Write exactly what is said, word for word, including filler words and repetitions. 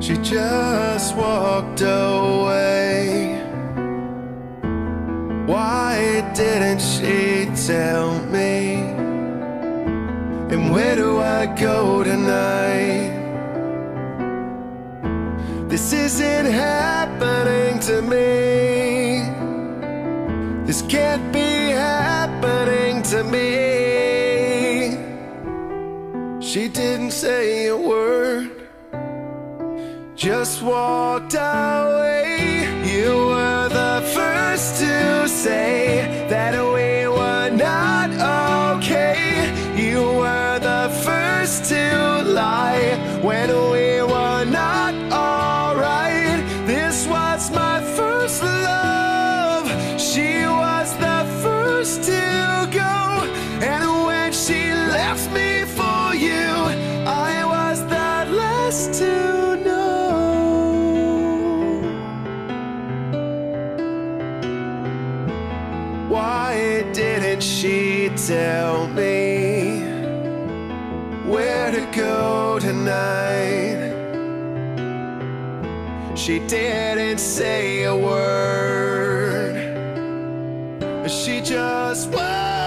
She just walked away. Why didn't she tell me? And where do I go tonight? This isn't happening to me. This can't be happening to me. She didn't say a word, just walked away. You were the first to say that we were not okay. You were the first to lie when we were not alright. This was my first love. She was the first to go, and when she left me for you, I was the last to know. Why didn't she tell me where to go tonight? She didn't say a word. She just was.